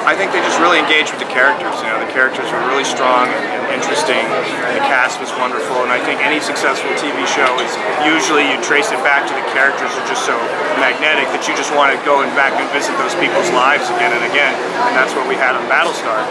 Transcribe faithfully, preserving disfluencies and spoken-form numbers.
I think they just really engaged with the characters. You know, the characters were really strong and, and interesting, and the cast was wonderful. And I think any successful T V show is usually you trace it back to the characters are just so magnetic that you just want to go and back and visit those people's lives again and again. And that's what we had on Battlestar.